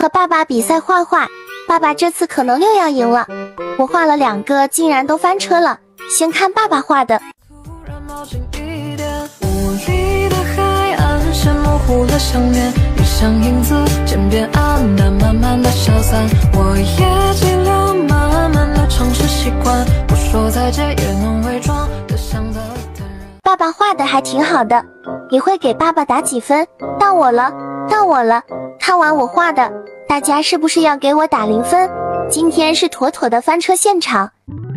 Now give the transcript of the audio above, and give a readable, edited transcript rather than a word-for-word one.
和爸爸比赛画画，爸爸这次可能又要赢了。我画了2个，竟然都翻车了。先看爸爸画的。 模糊了想念，你像影子渐变暗淡，慢慢的消散。我也尽量慢慢的尝试习惯，不说再见也能伪装得像的坦然。 爸爸画的还挺好的，你会给爸爸打几分？到我了，到我了！看完我画的，大家是不是要给我打0分？今天是妥妥的翻车现场。